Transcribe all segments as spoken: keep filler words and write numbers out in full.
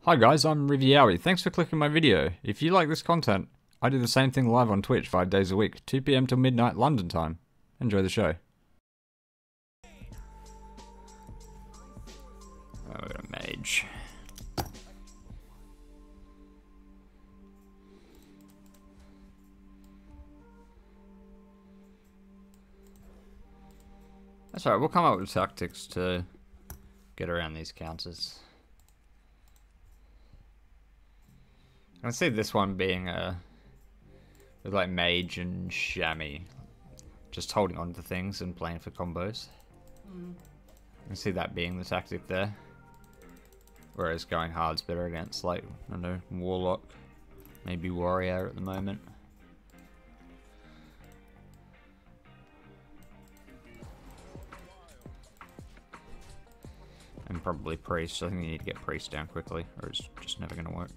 Hi guys, I'm Riviawi. Thanks for clicking my video. If you like this content, I do the same thing live on Twitch five days a week, two p m till midnight London time. Enjoy the show. Oh, we got a mage. That's alright, we'll come up with tactics to get around these counters. I can see this one being a with like mage and chamois, just holding on to things and playing for combos. Mm. I can see that being the tactic there. Whereas going hard's better against like, I don't know, warlock, maybe warrior at the moment. And probably priest. I think you need to get priest down quickly, or it's just never going to work.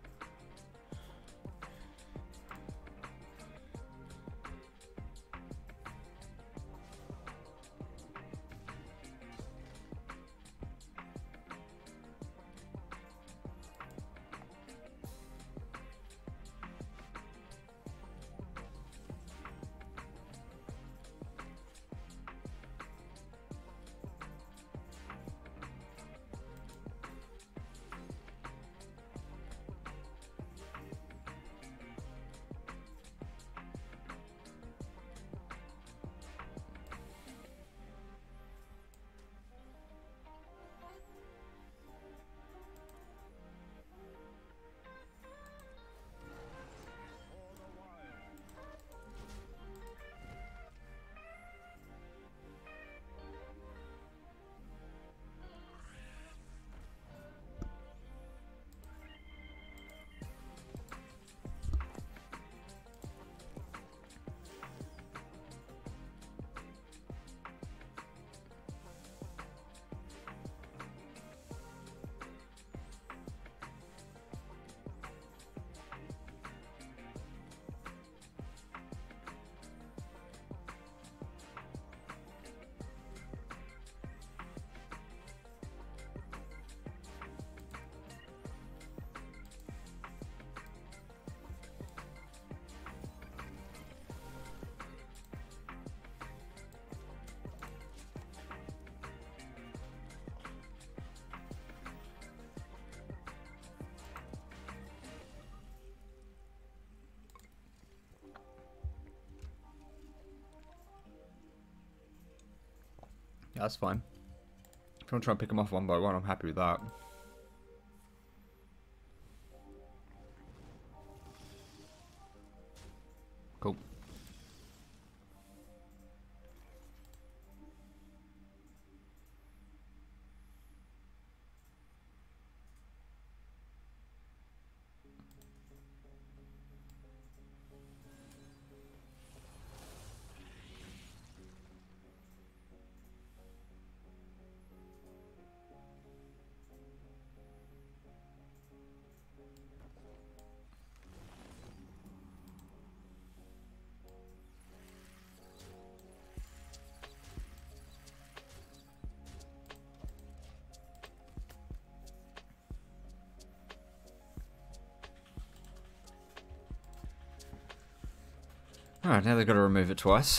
Yeah, that's fine. If you want to try and pick them off one by one, I'm happy with that. Cool. Alright, now they've got to remove it twice.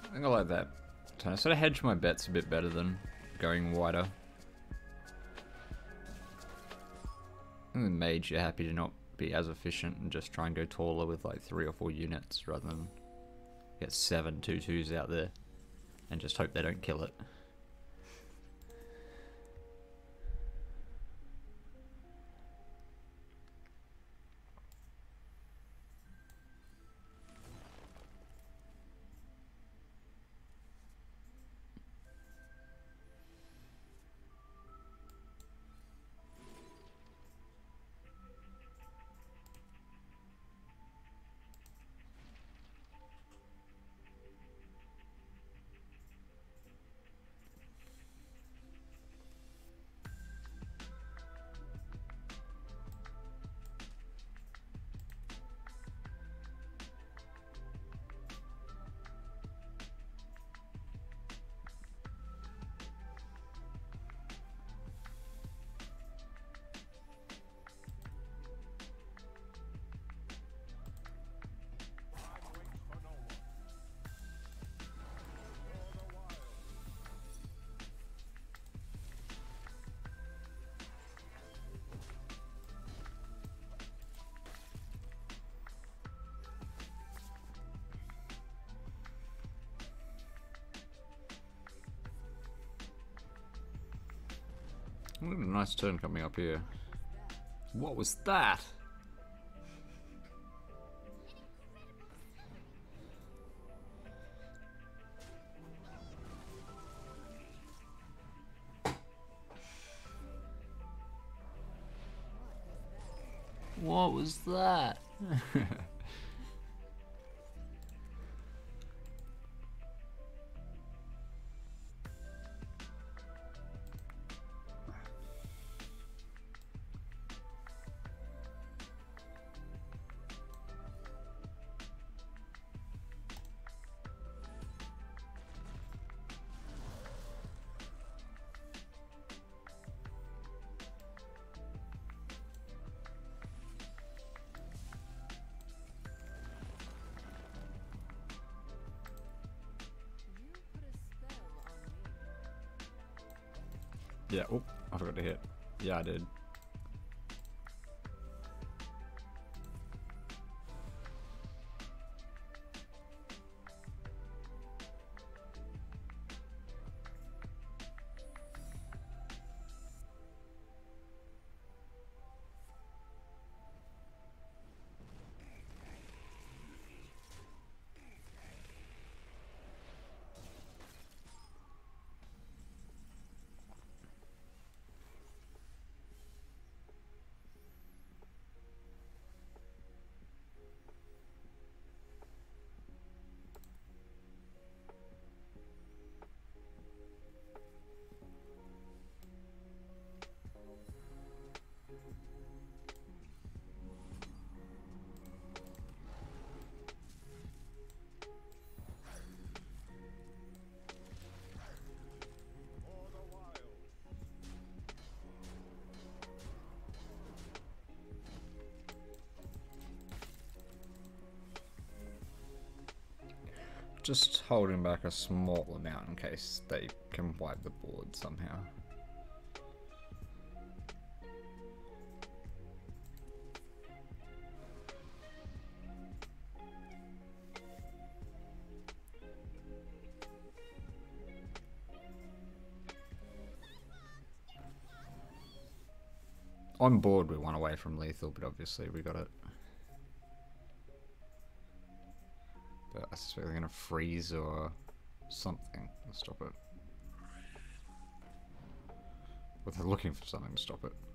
I think I like that. I sort of hedge my bets a bit better than going wider. I think with mage you're happy to not be as efficient and just try and go taller with like three or four units rather than get seven two twos out there and just hope they don't kill it. What a nice turn coming up here. What was that? What was that? Yeah, oh, I forgot to hit. Yeah, I did. Just holding back a small amount in case they can wipe the board somehow. On board we won away from lethal, but obviously we got it. But I suspect they're gonna freeze or something to stop it. But they're looking for something to stop it.